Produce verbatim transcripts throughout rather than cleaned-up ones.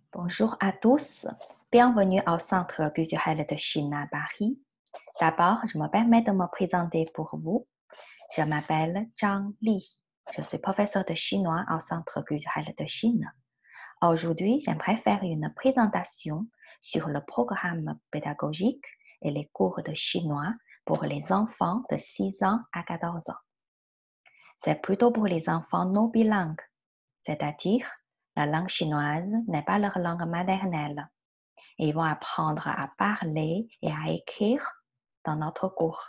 Bonjour à tous, bienvenue au Centre culturel de Chine à Paris. D'abord, je me permets de me présenter pour vous. Je m'appelle Zhang Li. Je suis professeur de chinois au Centre culturel de Chine. Aujourd'hui, j'aimerais faire une présentation sur le programme pédagogique et les cours de chinois pour les enfants de six ans à quatorze ans. C'est plutôt pour les enfants non bilingues, c'est-à-dire la langue chinoise n'est pas leur langue maternelle. Ils vont apprendre à parler et à écrire dans notre cours.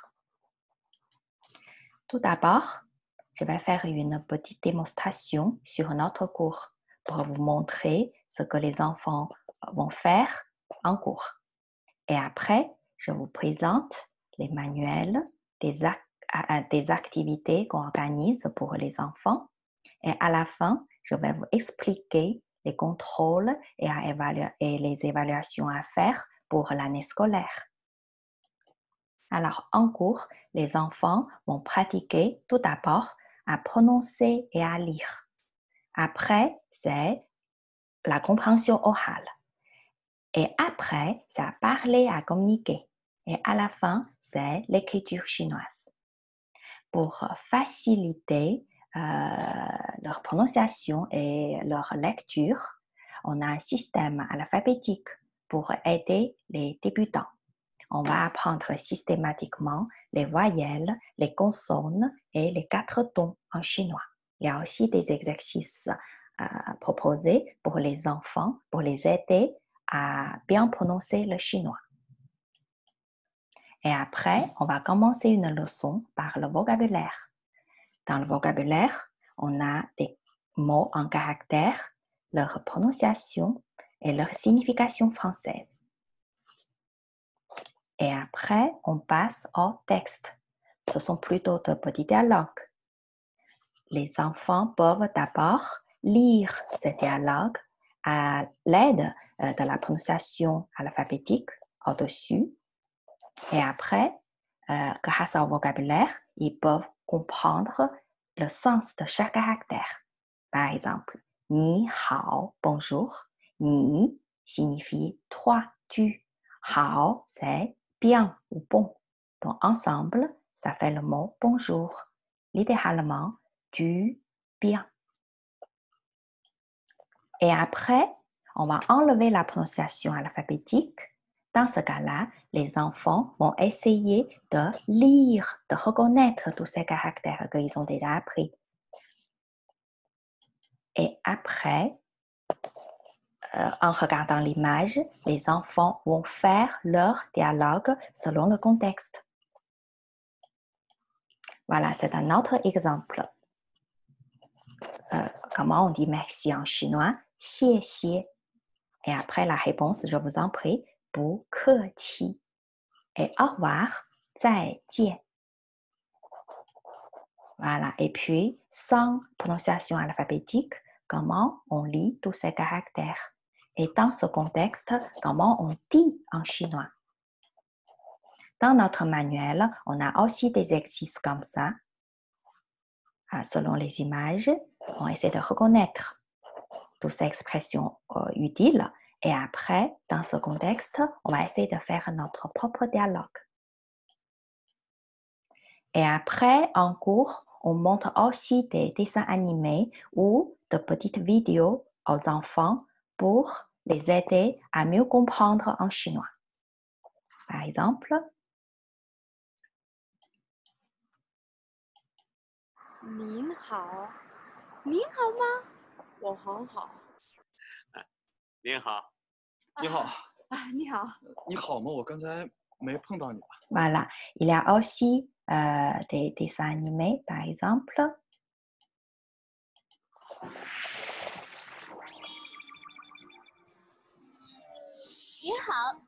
Tout d'abord, je vais faire une petite démonstration sur notre cours pour vous montrer ce que les enfants vont faire en cours. Et après, je vous présente les manuels des, ac des activités qu'on organise pour les enfants. Et à la fin, je vais vous expliquer les contrôles et, à évaluer, et les évaluations à faire pour l'année scolaire. Alors, en cours, les enfants vont pratiquer tout d'abord à prononcer et à lire. Après, c'est la compréhension orale. Et après, c'est à parler, à communiquer. Et à la fin, c'est l'écriture chinoise. Pour faciliter euh, leur prononciation et leur lecture, on a un système alphabétique pour aider les débutants. On va apprendre systématiquement les voyelles, les consonnes et les quatre tons en chinois. Il y a aussi des exercices euh, proposés pour les enfants, pour les aider à bien prononcer le chinois. Et après, on va commencer une leçon par le vocabulaire. Dans le vocabulaire, on a des mots en caractères, leur prononciation et leur signification française. Et après, on passe au texte. Ce sont plutôt de petits dialogues. Les enfants peuvent d'abord lire ces dialogues à l'aide de la prononciation alphabétique au-dessus. Et après, euh, grâce au vocabulaire, ils peuvent comprendre le sens de chaque caractère. Par exemple, ni hao, bonjour. Ni signifie toi, tu. Hao, c'est bien ou bon. Donc, ensemble, ça fait le mot bonjour. Littéralement, du bien. Et après, on va enlever la prononciation alphabétique. Dans ce cas-là, les enfants vont essayer de lire, de reconnaître tous ces caractères qu'ils ont déjà appris. Et après, euh, en regardant l'image, les enfants vont faire leur dialogue selon le contexte. Voilà, c'est un autre exemple. Euh, comment on dit merci en chinois? Xie xie. Et après la réponse, je vous en prie, 不客气. Et au revoir, 再见. Voilà. Et puis, sans prononciation alphabétique, comment on lit tous ces caractères? Et dans ce contexte, comment on dit en chinois? Dans notre manuel, on a aussi des exercices comme ça. Selon les images, on essaie de reconnaître toutes ces expressions euh, utiles. Et après, dans ce contexte, on va essayer de faire notre propre dialogue. Et après, en cours, on montre aussi des dessins animés ou de petites vidéos aux enfants pour les aider à mieux comprendre en chinois. Par exemple, 您好，您好吗？我很好。 您好， 你好， 啊，你好， 你好吗？我刚才没碰到你吧？ voilà. Il y a aussi euh, des dessins animés, par exemple. 您好，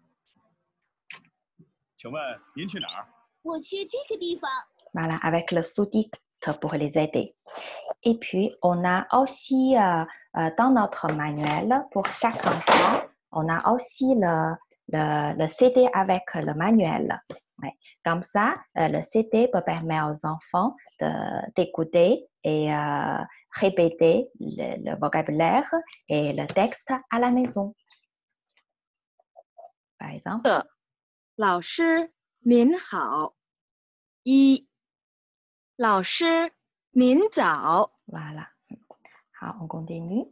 请问您去哪儿？ 我去这个地方。 Voilà, avec le sous-titre pour les aider. Et puis, on a aussi euh, euh, dans notre manuel, pour chaque enfant, on a aussi le, le, le C D avec le manuel. Ouais. Comme ça, euh, le C D peut permettre aux enfants d'écouter et euh, répéter le, le vocabulaire et le texte à la maison. Par exemple, 老师您好。一，老师您早。 voilà. Alors, on continue.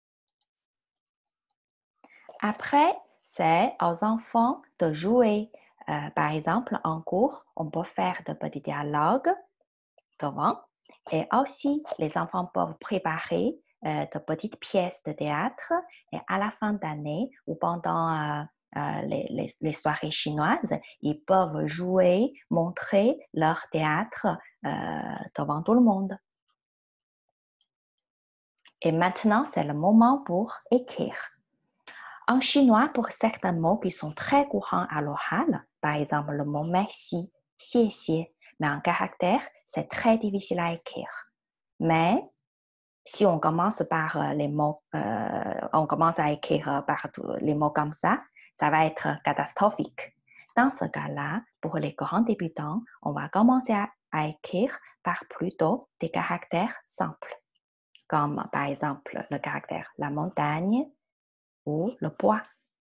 Après, c'est aux enfants de jouer. Euh, par exemple, en cours, on peut faire de petits dialogues devant. Et aussi, les enfants peuvent préparer euh, de petites pièces de théâtre. Et à la fin d'année ou pendant euh, euh, les, les, les soirées chinoises, ils peuvent jouer, montrer leur théâtre euh, devant tout le monde. Et maintenant, c'est le moment pour écrire. En chinois, pour certains mots qui sont très courants à l'oral, par exemple le mot merci, xie xie, mais en caractère, c'est très difficile à écrire. Mais si on commence par les mots, euh, on commence à écrire par les mots comme ça, ça va être catastrophique. Dans ce cas-là, pour les grands débutants, on va commencer à, à écrire par plutôt des caractères simples, comme par exemple le caractère la montagne ou le bois.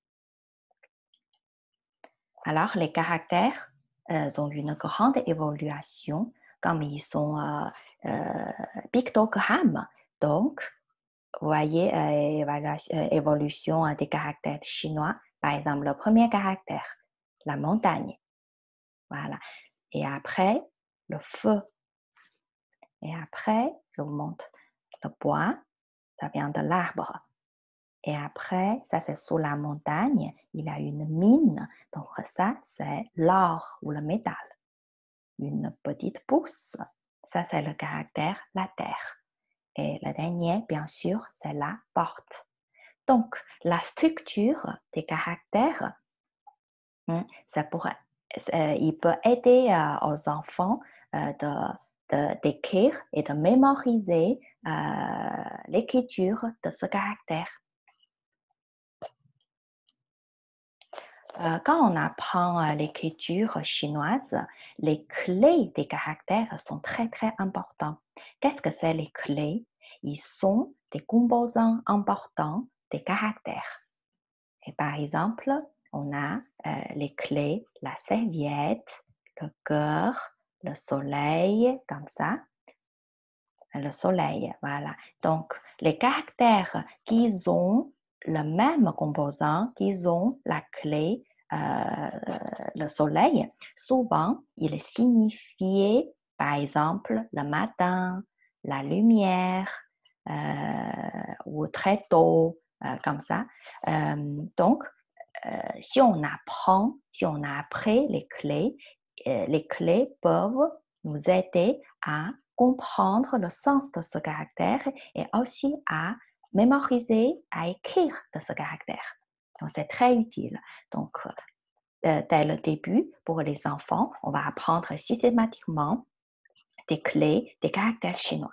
Alors, les caractères euh, ont une grande évolution comme ils sont euh, euh, pictogrammes. Donc, vous voyez euh, euh, évolution des caractères chinois. Par exemple, le premier caractère, la montagne. Voilà. Et après, le feu. Et après, je vous montre le bois. Ça vient de l'arbre. Et après, ça c'est sous la montagne, il y a une mine. Donc ça, c'est l'or ou le métal. Une petite pousse. Ça, c'est le caractère la terre. Et le dernier, bien sûr, c'est la porte. Donc, la structure des caractères, c'est pour, il peut aider euh, aux enfants euh, de, d'écrire et de mémoriser euh, l'écriture de ce caractère. Quand on apprend l'écriture chinoise, les clés des caractères sont très, très importantes. Qu'est-ce que c'est les clés? Ils sont des composants importants des caractères. Et par exemple, on a euh, les clés, la serviette, le cœur, le soleil, comme ça. Le soleil, voilà. Donc, les caractères qui ont le même composant, qui ont la clé, euh, le soleil, souvent, il signifiait, par exemple, le matin, la lumière, euh, ou très tôt, euh, comme ça. Euh, donc, euh, si on apprend, si on a appris les clés, euh, les clés peuvent nous aider à comprendre le sens de ce caractère et aussi à mémoriser, à écrire de ce caractère. Donc, c'est très utile. Donc, euh, dès le début, pour les enfants, on va apprendre systématiquement des clés des caractères chinois.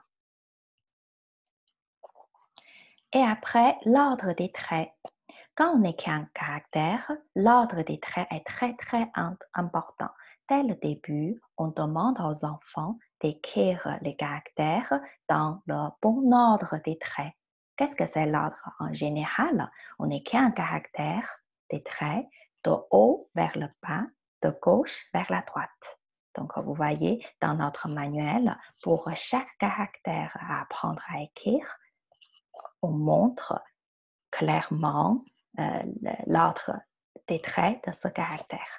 Et après, l'ordre des traits. Quand on écrit un caractère, l'ordre des traits est très, très important. Dès le début, on demande aux enfants d'écrire les caractères dans le bon ordre des traits. Qu'est-ce que c'est l'ordre? En général, on écrit un caractère, des traits, de haut vers le bas, de gauche vers la droite. Donc, vous voyez, dans notre manuel, pour chaque caractère à apprendre à écrire, on montre clairement euh, l'ordre des traits de ce caractère.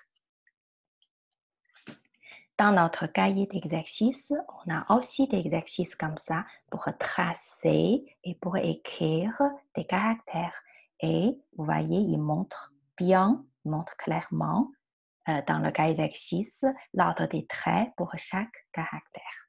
Dans notre cahier d'exercice, on a aussi des exercices comme ça pour tracer et pour écrire des caractères. Et vous voyez, il montre bien, il montre clairement euh, dans le cahier d'exercice l'ordre des traits pour chaque caractère.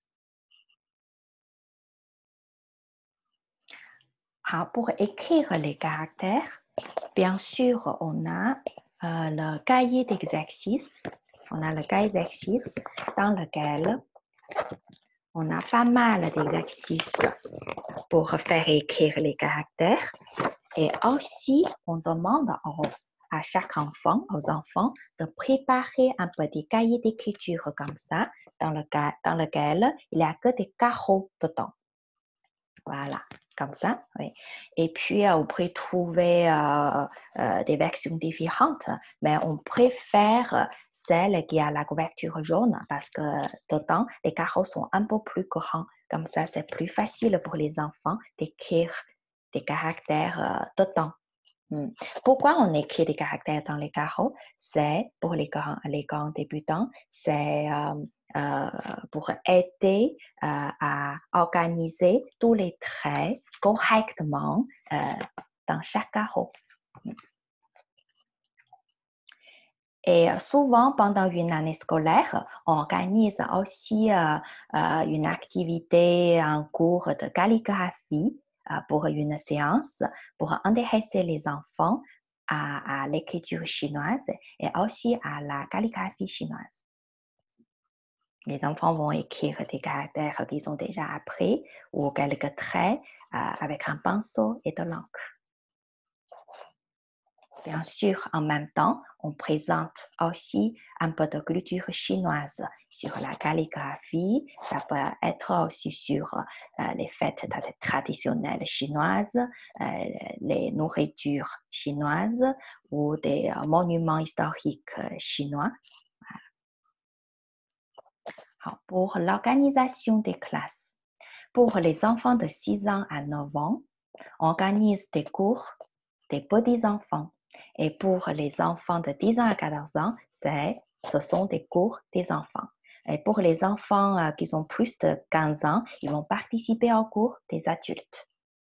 Alors, pour écrire les caractères, bien sûr, on a euh, le cahier d'exercice. On a le cahier d'exercice dans lequel on a pas mal d'exercices pour faire écrire les caractères. Et aussi, on demande à chaque enfant, aux enfants, de préparer un petit cahier d'écriture comme ça, dans, le, dans lequel il n'y a que des carreaux dedans. Voilà, comme ça, oui. Et puis, euh, vous pouvez trouver euh, euh, des versions différentes, mais on préfère celle qui a la couverture jaune parce que dedans, les carreaux sont un peu plus grands. Comme ça, c'est plus facile pour les enfants d'écrire des caractères euh, dedans. Hmm. Pourquoi on écrit des caractères dans les carreaux? C'est pour les grands, les grands débutants, c'est euh, euh, pour aider euh, à organiser tous les traits correctement euh, dans chaque carreau. Et souvent, pendant une année scolaire, on organise aussi euh, euh, une activité, un cours de calligraphie euh, pour une séance pour intéresser les enfants à, à l'écriture chinoise et aussi à la calligraphie chinoise. Les enfants vont écrire des caractères qu'ils ont déjà appris ou quelques traits euh, avec un pinceau et de l'encre. Bien sûr, en même temps, on présente aussi un peu de culture chinoise sur la calligraphie. Ça peut être aussi sur euh, les fêtes traditionnelles chinoises, euh, les nourritures chinoises ou des euh, monuments historiques chinois. Alors, pour l'organisation des classes, pour les enfants de six ans à neuf ans, on organise des cours des petits-enfants. Et pour les enfants de dix ans à quatorze ans, c'est, ce sont des cours des enfants. Et pour les enfants euh, qui ont plus de quinze ans, ils vont participer aux cours des adultes.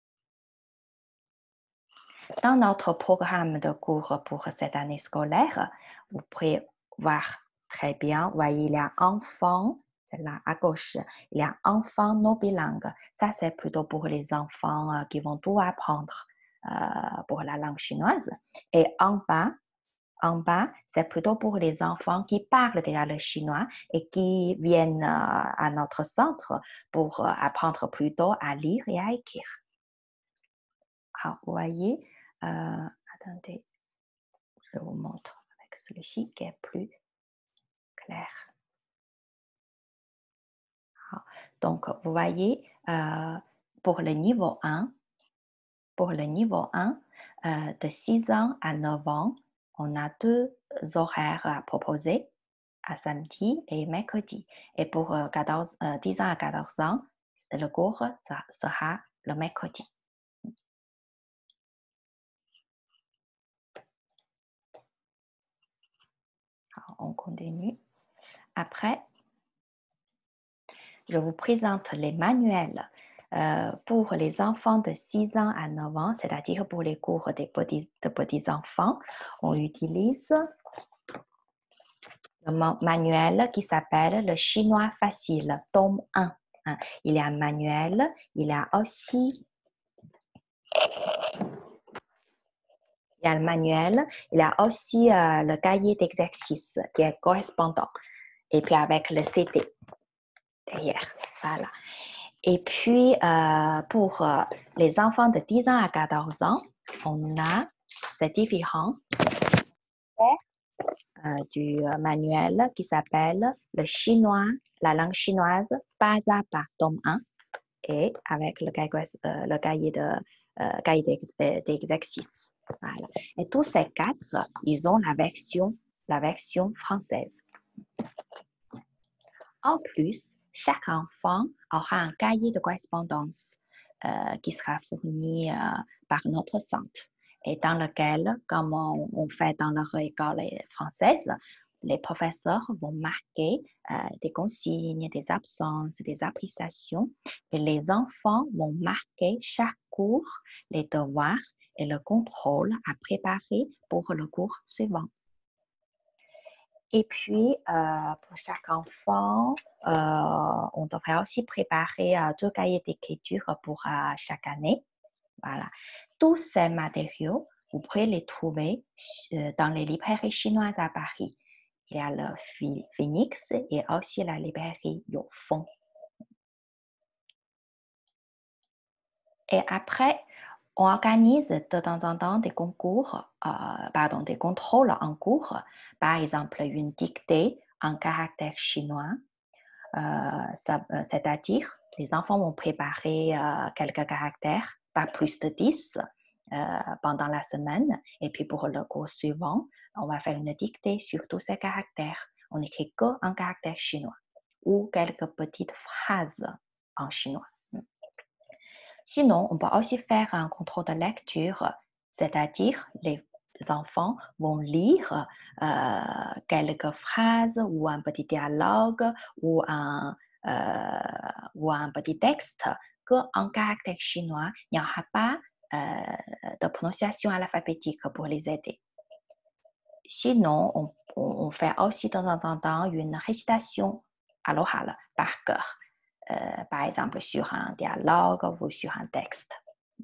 Dans notre programme de cours pour cette année scolaire, vous pouvez voir très bien, vous voyez, il y a enfants, c'est là à gauche, il y a enfants non bilingues. Ça, c'est plutôt pour les enfants euh, qui vont tout apprendre euh, pour la langue chinoise. Et en bas, en bas, c'est plutôt pour les enfants qui parlent déjà le chinois et qui viennent euh, à notre centre pour euh, apprendre plutôt à lire et à écrire. Alors, vous voyez, euh, attendez, je vous montre avec celui-ci qui est plus clair. Alors, donc, vous voyez, euh, pour le niveau un, pour le niveau un, euh, de six ans à neuf ans, on a deux horaires à proposer, à samedi et mercredi. Et pour euh, quatorze, euh, dix ans à quatorze ans, le cours ça sera le mercredi. Alors, on continue. Après, je vous présente les manuels euh, pour les enfants de six ans à neuf ans, c'est-à-dire pour les cours des petits, de petits-enfants. On utilise le manuel qui s'appelle le chinois facile, tome un. Il y a un manuel, il y a aussi il y a le manuel, il y a aussi euh, le cahier d'exercice qui est correspondant. Et puis avec le C D derrière. Voilà. Et puis, euh, pour euh, les enfants de dix ans à quatorze ans, on a, c'est différent, euh, du manuel qui s'appelle le chinois, la langue chinoise, pas à pas, tome un, et avec le cahier, euh, le cahier de euh, cahier d'exercice. Voilà. Et tous ces quatre, ils ont la version, la version française. En plus, chaque enfant aura un cahier de correspondance euh, qui sera fourni euh, par notre centre et dans lequel, comme on, on fait dans leur école française, les professeurs vont marquer euh, des consignes, des absences, des appréciations et les enfants vont marquer chaque cours, les devoirs et le contrôle à préparer pour le cours suivant. Et puis, euh, pour chaque enfant, euh, on devrait aussi préparer euh, deux cahiers d'écriture pour euh, chaque année. Voilà. Tous ces matériaux, vous pourrez les trouver euh, dans les librairies chinoises à Paris. Il y a le Phoenix et aussi la librairie Youfeng. Et après, on organise de temps en temps des concours, euh, pardon, des contrôles en cours. Par exemple, une dictée en caractère chinois, euh, c'est-à-dire les enfants vont préparer euh, quelques caractères, pas plus de dix euh, pendant la semaine. Et puis pour le cours suivant, on va faire une dictée sur tous ces caractères. On n'écrit qu'un caractère chinois ou quelques petites phrases en chinois. Sinon, on peut aussi faire un contrôle de lecture, c'est-à-dire les enfants vont lire euh, quelques phrases ou un petit dialogue ou un, euh, ou un petit texte qu'en caractère chinois, il n'y aura pas euh, de prononciation alphabétique pour les aider. Sinon, on, on fait aussi de temps en temps une récitation à l'oral par cœur. Euh, par exemple sur un dialogue ou sur un texte.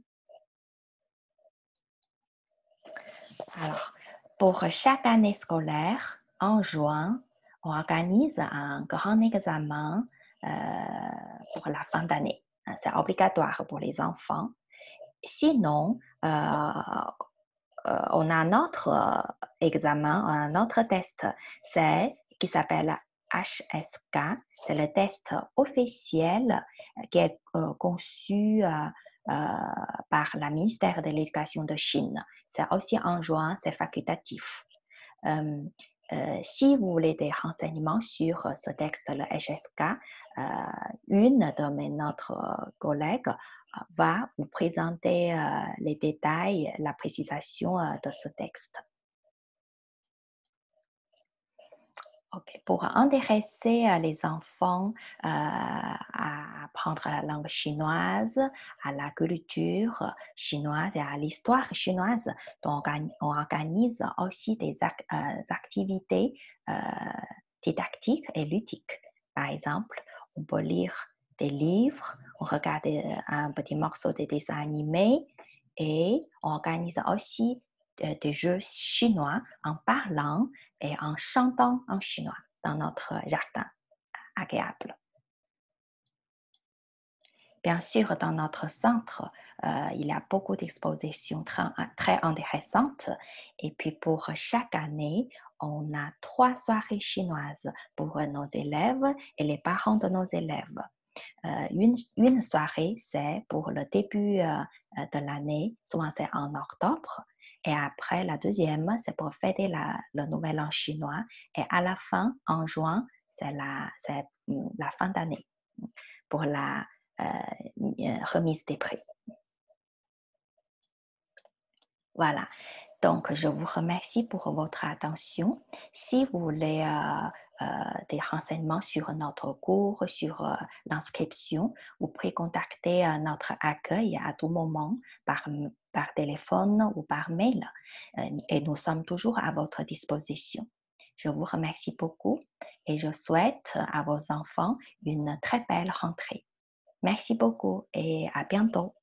Alors, pour chaque année scolaire, en juin, on organise un grand examen euh, pour la fin d'année. C'est obligatoire pour les enfants. Sinon, euh, euh, on a un autre euh, examen, un autre test, c'est qui s'appelle H S K. C'est le test officiel qui est euh, conçu euh, euh, par le ministère de l'Éducation de Chine. C'est aussi en juin, c'est facultatif. Euh, euh, si vous voulez des renseignements sur ce texte, le H S K, euh, une de mes notre collègues va vous présenter euh, les détails, la précisation euh, de ce texte. Okay. Pour intéresser euh, les enfants euh, à apprendre la langue chinoise, à la culture chinoise et à l'histoire chinoise, donc on organise aussi des ac euh, activités euh, didactiques et ludiques. Par exemple, on peut lire des livres, on regarde un petit morceau de dessin animé et on organise aussi des jeux chinois en parlant et en chantant en chinois dans notre jardin agréable. Bien sûr, dans notre centre, euh, il y a beaucoup d'expositions très, très intéressantes. Et puis pour chaque année, on a trois soirées chinoises pour nos élèves et les parents de nos élèves. Euh, une, une soirée, c'est pour le début euh, de l'année, souvent c'est en octobre. Et après, la deuxième, c'est pour fêter la, le nouvel an chinois. Et à la fin, en juin, c'est la, c'est la fin d'année pour la euh, remise des prix. Voilà. Donc, je vous remercie pour votre attention. Si vous voulez euh, euh, des renseignements sur notre cours, sur euh, l'inscription, vous pouvez contacter euh, notre accueil à tout moment par, par téléphone ou par mail. Euh, et nous sommes toujours à votre disposition. Je vous remercie beaucoup et je souhaite à vos enfants une très belle rentrée. Merci beaucoup et à bientôt.